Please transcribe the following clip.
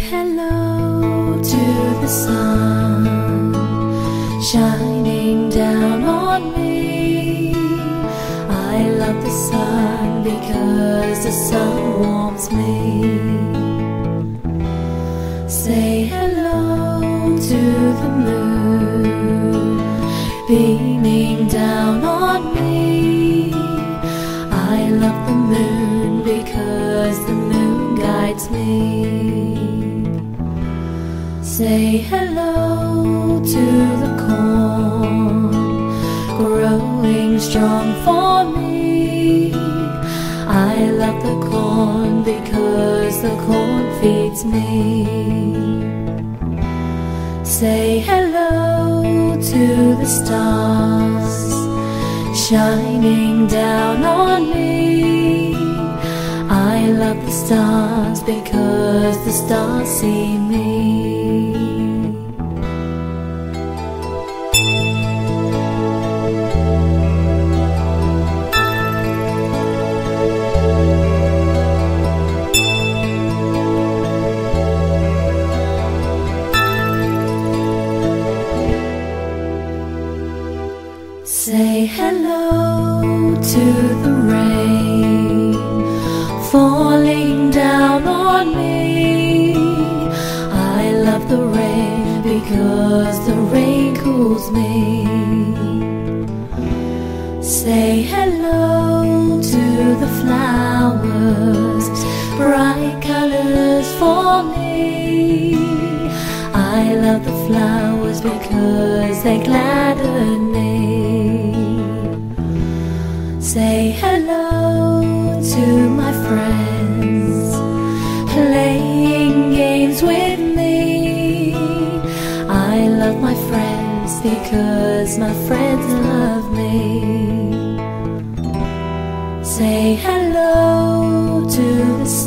hello to the sun shining down on me. I love the sun because the sun warms me. Say hello to the moon beaming down on me. I love the moon because the moon guides me. Say hello to the corn growing strong for me. I love the corn because the corn feeds me. Say hello to the stars shining down on me. I love the stars because the stars see me. Say hello to the rain falling down on me. I love the rain because the rain cools me. Say hello to the flowers, bright colors for me. I love the flowers because they gladden me. Say hello to my friends playing games with me. I love my friends because my friends love me. Say hello to the